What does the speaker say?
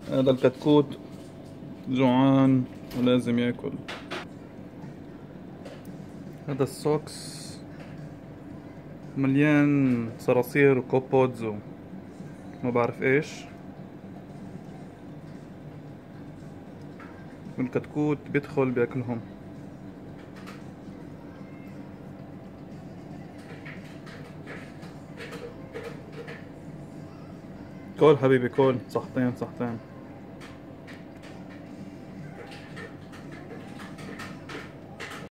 هذا الكتكوت جوعان ولازم ياكل. هذا السوكس مليان صراصير وكوبودز وما بعرف ايش. والكتكوت بيدخل بياكلهم. كول حبيبي كول، صحتين صحتين.